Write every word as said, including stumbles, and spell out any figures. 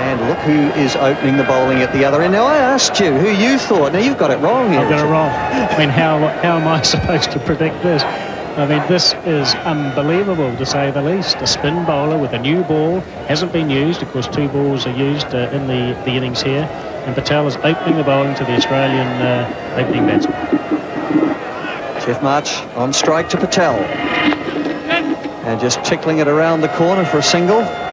And look who is opening the bowling at the other end. Now, I asked you who you thought. Now, you've got it wrong here. I've got it wrong. I mean, how, how am I supposed to predict this? I mean, this is unbelievable, to say the least. A spin bowler with a new ball, hasn't been used. Of course, two balls are used uh, in the, the innings here. And Patel is opening the bowling to the Australian uh, opening batsman. Jeff March on strike to Patel. And just tickling it around the corner for a single.